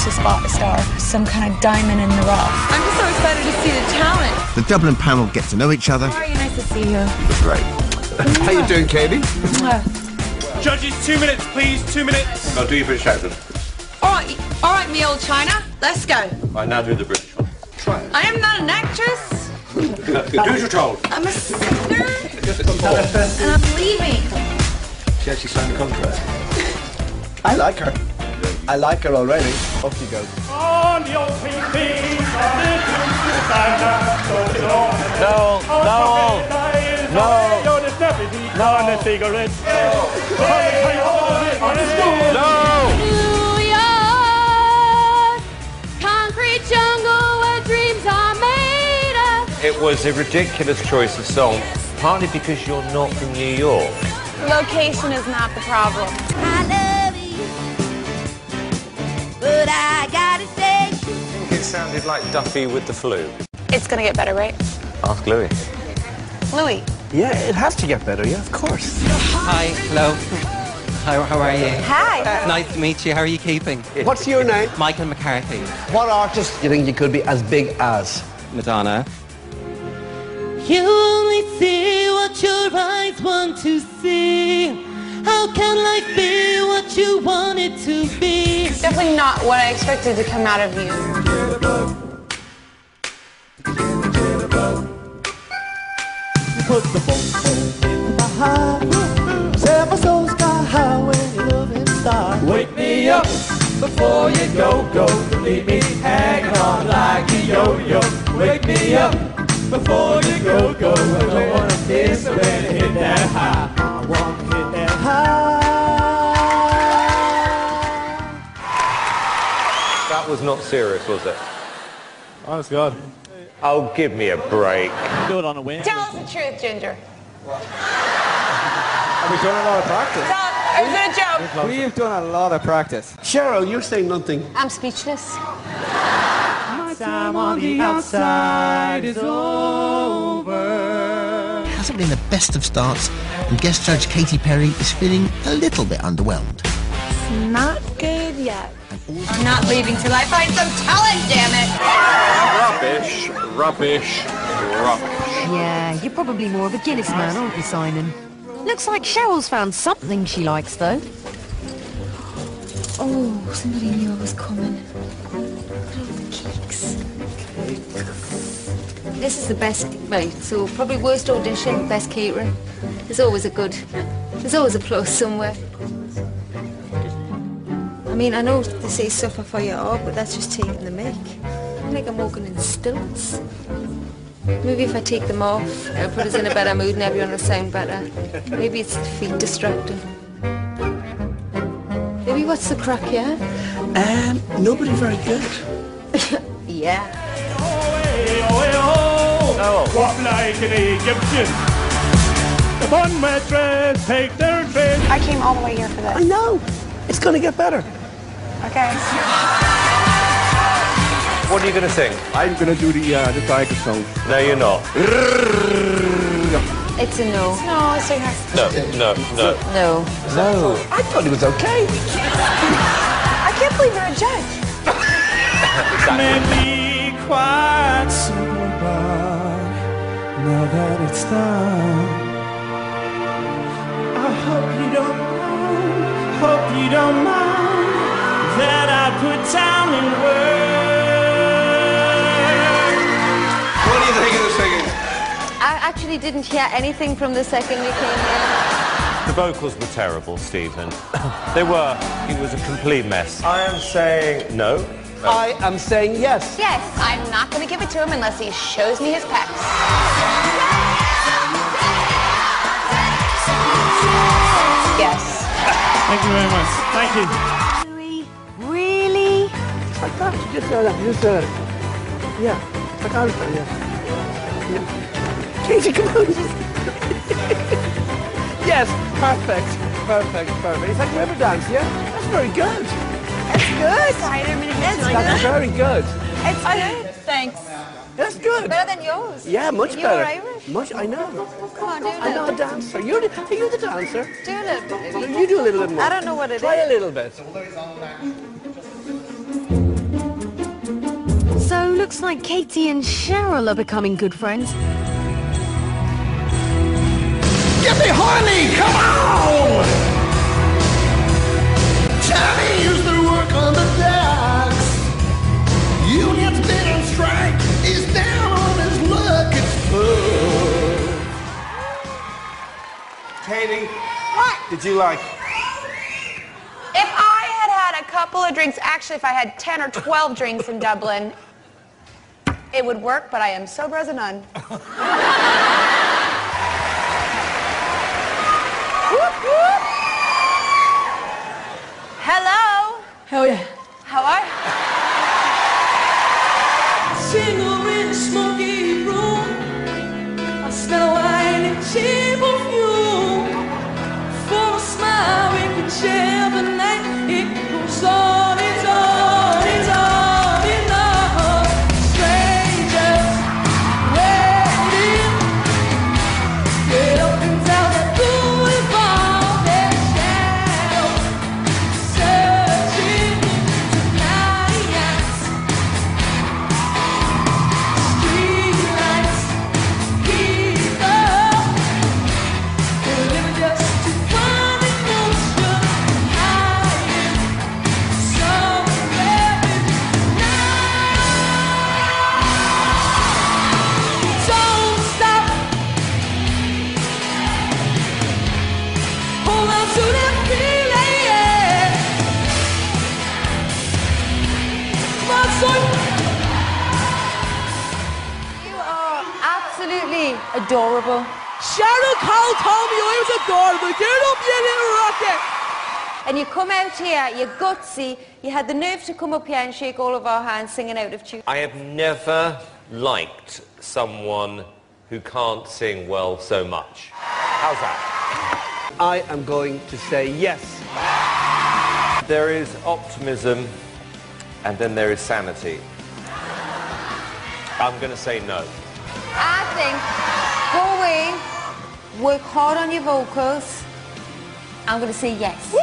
to spot a star, some kind of diamond in the rough. I'm just so excited to see the talent. The Dublin panel get to know each other. How are you? Nice to see you. Great. How you doing, Katie? Judges, 2 minutes, please. 2 minutes. I'll do your British accent. All right, me old China. Let's go. I now do the British one. Try it. I am not an actress. Do as you're told. I'm a singer. And I'm leaving. She actually signed the contract. I like her. I like her already. Off you go. On the old TV. New York, concrete jungle where dreams are made of. It was a ridiculous choice of song, partly because you're not from New York. Location is not the problem. I love you, but I gotta say. I think it sounded like Duffy with the flu. It's gonna get better, right? Ask Louis. Louis. Yeah, it has to get better, yeah, of course. Hi, hello. How are you? Hi. Nice to meet you. How are you keeping? What's your name? Michael McCarthy. What artist do you think you could be as big as? Madonna. You only see what your eyes want to see. How can life be what you want it to be? It's definitely not what I expected to come out of you. Put the phone in my heart. Set my soul sky high when your loving starts. Wake me up before you go. Leave me hanging on like a yo-yo. Wake me up before you go. I don't wanna miss when I hit that high. I wanna hit that high. That was not serious, was it? Honest God. Oh, give me a break. Do it on a win. Tell us the truth, Ginger. We've done a lot of practice. Or is it a joke? We've done a lot of practice. Cheryl, you're saying nothing. I'm speechless. My time on the outside is over. It hasn't been the best of starts, and guest judge Katy Perry is feeling a little bit underwhelmed. It's not good yet. I'm not leaving till I find some talent, damn it! Rubbish, rubbish, rubbish. Yeah, you're probably more of a Guinness man, aren't you, Simon? Looks like Cheryl's found something she likes, though. Oh, somebody knew I was coming. Cakes. This is the best, right, so probably worst audition, best catering. There's always a plus somewhere. I mean, I know they say suffer for your art, but that's just taking the mick. I feel like I'm walking in stilts. Maybe if I take them off, it'll put us in a better mood and everyone will sound better. Maybe it's the feet distracting. Maybe what's the crack, yeah? Nobody very good. Yeah. Walk like an Egyptian. Upon my dress, take their dress. I came all the way here for I this. know. It's going to get better. Okay. What are you going to sing? I'm going to do the Tiger song. No, you're not. It's a no. No, it's okay. No. No. No. I thought it was okay. I can't believe you're a judge. May be quite simple, but now that it's done, I hope you don't mind that I put down in words. What do you think of the singing? I actually didn't hear anything from the second you came here. The vocals were terrible, Stephen. They were. It was a complete mess. I am saying no. I am saying yes. Yes, I'm not going to give it to him unless he shows me his pecs. Yes. Thank you very much. Thank you. Really? Like that. Just yeah. Like I was saying, yeah. Katie, come on. Yes, perfect. It's like river dance, yeah? That's very good. It's good. That's very good. It's good. Thanks. That's good. Better than yours. Yeah, much You're better. Irish. Much, I know. Come on, do it. I'm not a dancer. You're the dancer. Do a little bit, maybe. You do a little bit more. I don't know what it Try is. a little bit. So, looks like Katie and Cheryl are becoming good friends. Get me horny, come on! Johnny used to work on the docks. Union's been on strike. He's down on his luck. It's full. Katie, What? did you like? If I had had a couple of drinks, actually if I had 10 or 12 drinks in Dublin, it would work, but I am sober as a nun. Whoop, whoop. Hello? Hell yeah. How are you? Single in a smoky room. I smell wine and cheap perfume. For a smile we can share the night. It goes on, it's on, it's on, it's on. Strangers waiting. Get up and down that boulevard. Their shadows searching tonight. Streetlights keep up. We're living just to find emotion, hiding somewhere midnight. Don't stop. Hold on to that feeling. Come on, son. You are absolutely adorable. Cheryl Cole told me I was adorable. Get up, you little rocket. And you come out here, you're gutsy, you had the nerve to come up here and shake all of our hands singing out of tune. I have never liked someone who can't sing well so much. How's that? I am going to say yes. There is optimism and then there is sanity. I'm going to say no. I think, go away, work hard on your vocals. I'm going to say yes.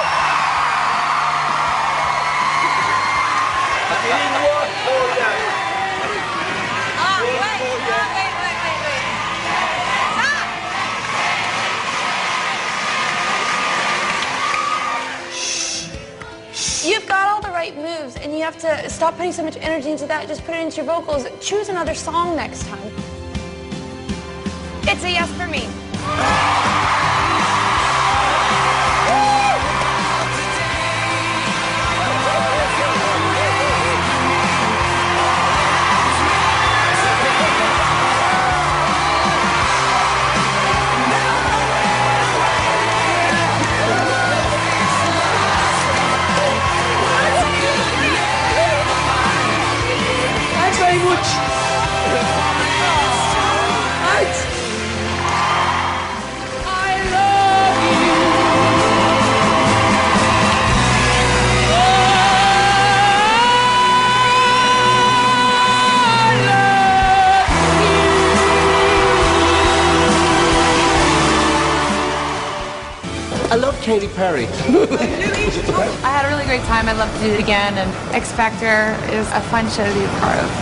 You've got all the right moves, and you have to stop putting so much energy into that. Just put it into your vocals. Choose another song next time. It's a yes for me. Thanks very much. Right. I love you. I love Katy Perry. I had a really great time. I'd love to do it again. And X Factor is a fun show to be a part of.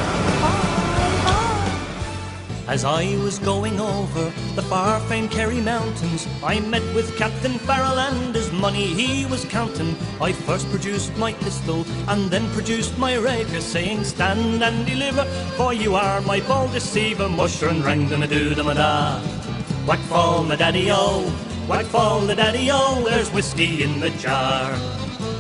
As I was going over the far-famed Kerry Mountains, I met with Captain Farrell and his money he was counting. I first produced my pistol and then produced my rapier, saying, "Stand and deliver, for you are my bold deceiver." Musher and rang them a do them a da. Whack fall the daddy-o, whack fall the daddy-o, there's whiskey in the jar.